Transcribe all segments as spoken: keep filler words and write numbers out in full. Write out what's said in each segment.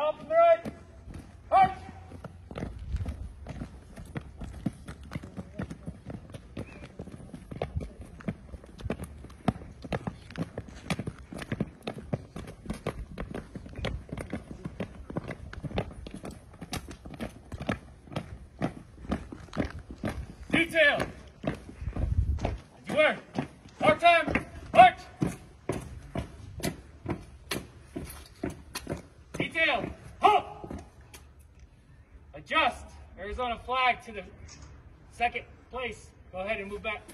Up and right. March. Detail. As you were. Mark time. March. Detail. Halt. Adjust. Arizona flag to the second place. Go ahead and move back.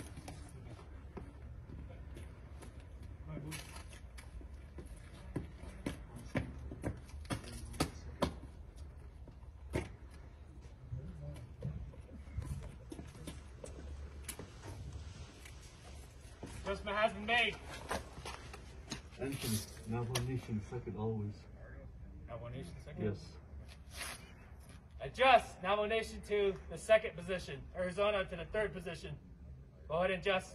Adjustment has been made. Anthem, Navajo Nation second always. Navajo Nation second? Yes. Adjust. Navajo Nation to the second position. Arizona to the third position. Go ahead and adjust.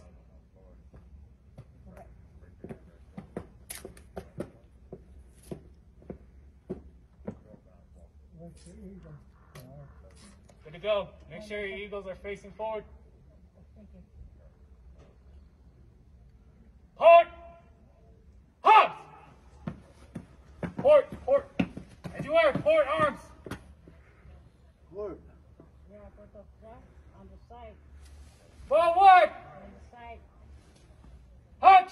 Good to go. Make sure your eagles are facing forward. Port! Hobbs! Port, port. As you are, port, arms. Port. Yeah, put the flag on the side. Forward! On the side. Hutch!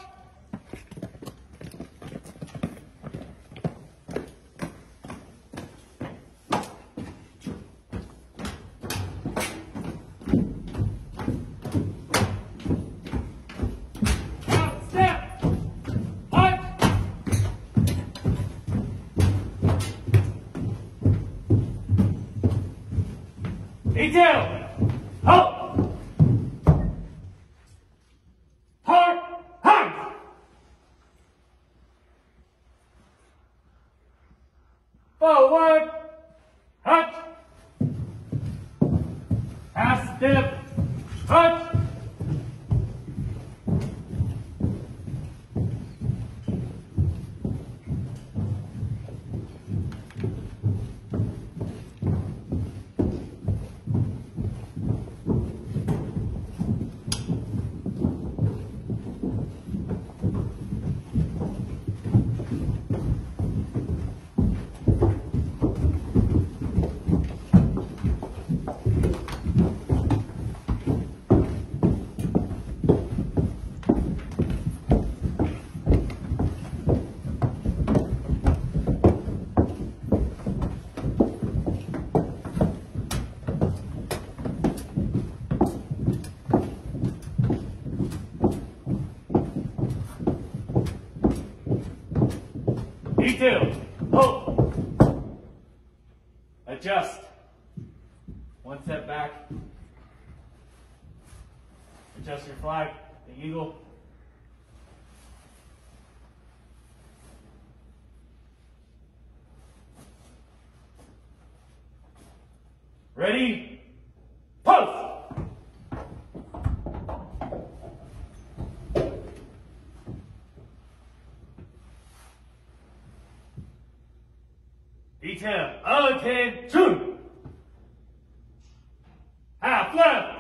Detail! Halt! Hard! Hands! Forward! Hutch! Half step! Hutch! Detail. Hold. Adjust. One step back. Adjust your flag, the eagle. Ready? Post! Detail. Attention! Half left!